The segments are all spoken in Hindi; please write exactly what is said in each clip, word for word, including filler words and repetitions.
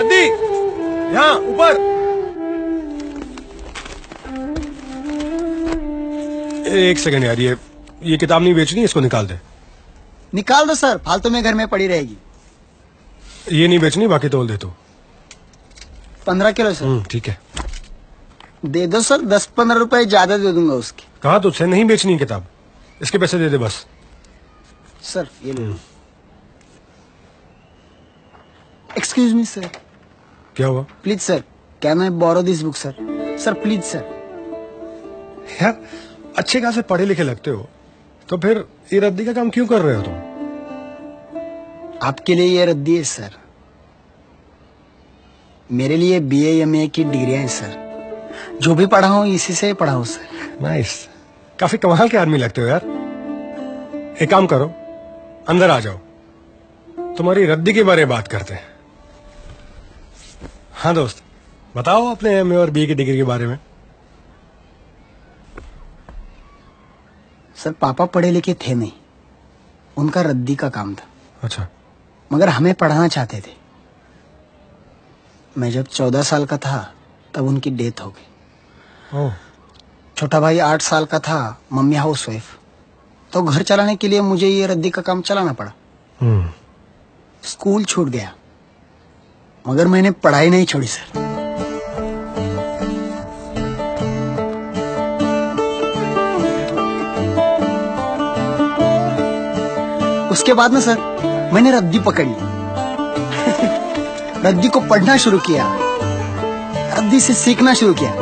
रद्दी, यहाँ ऊपर। एक सेकंड यार, ये ये किताब नहीं बेचनी, इसको निकाल दे। निकाल दो सर, फालतू में घर में पड़ी रहेगी। ये नहीं बेचनी, बाकी तोल दे तो। पंद्रह किलो सर। ठीक है, दे दो सर, दस पंद्रह रुपए ज्यादा दे दूंगा उसके। कहा तुझसे नहीं बेचनी किताब, इसके पैसे दे दे बस। सर ये लो। Excuse me sir. क्या हुआ? Please sir, can I borrow this book sir? Sir please sir. यार अच्छे खासे पढ़े लिखे लगते हो, तो फिर ये रद्दी का काम क्यों कर रहे हो तुम? आपके लिए ये रद्दी है सर, मेरे लिए बी ए एम ए की डिग्रियां हैं सर। जो भी पढ़ा हूं इसी से पढ़ा हूं सर। नाइस, काफी कमाल के आदमी लगते हो यार। एक काम करो, अंदर आ जाओ, तुम्हारी रद्दी के बारे में बात करते हैं। हाँ दोस्त, बताओ अपने एम ए और बी ए की डिग्री के बारे में। सर पापा पढ़े लिखे थे नहीं, उनका रद्दी का काम था। अच्छा। मगर हमें पढ़ाना चाहते थे। मैं जब चौदह साल का था तब उनकी डेथ हो गई। ओह। छोटा भाई आठ साल का था, मम्मी हाउस वाइफ, तो घर चलाने के लिए मुझे ये रद्दी का काम चलाना पड़ा। हम्म। स्कूल छूट गया, मगर मैंने पढ़ाई नहीं छोड़ी सर। उसके बाद में सर मैंने रद्दी पकड़ी, रद्दी को पढ़ना शुरू किया, रद्दी से सीखना शुरू किया।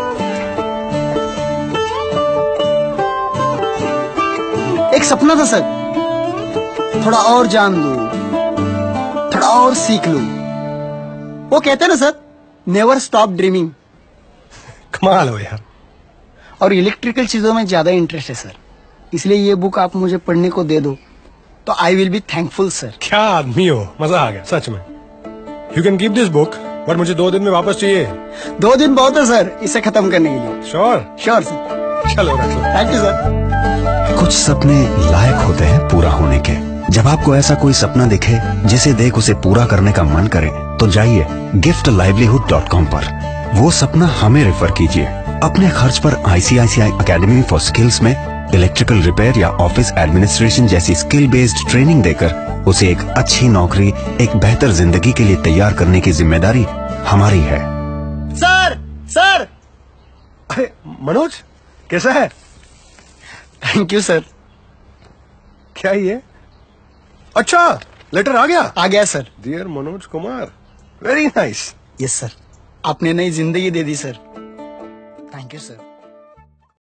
एक सपना था सर, थोड़ा और जान लूं, थोड़ा और सीख लूं। वो कहते हैं ना सर, नेवर स्टॉप ड्रीमिंग। कमाल हो यार। और इलेक्ट्रिकल चीजों में ज्यादा इंटरेस्ट है सर, इसलिए ये बुक आप मुझे पढ़ने को दे दो तो I will be thankful sir. क्या आदमी हो, मजा आ गया सच में। You can keep this book, but मुझे दो दिन में वापस चाहिए। दो दिन बहुत है सर इसे खत्म करने के लिए। श्योर? Sure sir. चलो रख लो। Thank you sir. कुछ सपने लायक होते हैं पूरा होने के। जब आपको ऐसा कोई सपना दिखे जिसे देख उसे पूरा करने का मन करे, तो जाइए गिफ्ट लाइवलीहुड डॉट कॉम पर, वो सपना हमें रेफर कीजिए। अपने खर्च पर आई सी आई सी आई अकेडमी फॉर स्किल्स में इलेक्ट्रिकल रिपेयर या ऑफिस एडमिनिस्ट्रेशन जैसी स्किल बेस्ड ट्रेनिंग देकर उसे एक अच्छी नौकरी, एक बेहतर जिंदगी के लिए तैयार करने की जिम्मेदारी हमारी है। Sir sir. अरे मनोज, कैसा है? Thank you sir. क्या ये? अच्छा, लेटर आ गया? आ गया sir. Dear Manoj Kumar, very nice. Yes sir, आपने नई जिंदगी दे दी सर। Thank you sir.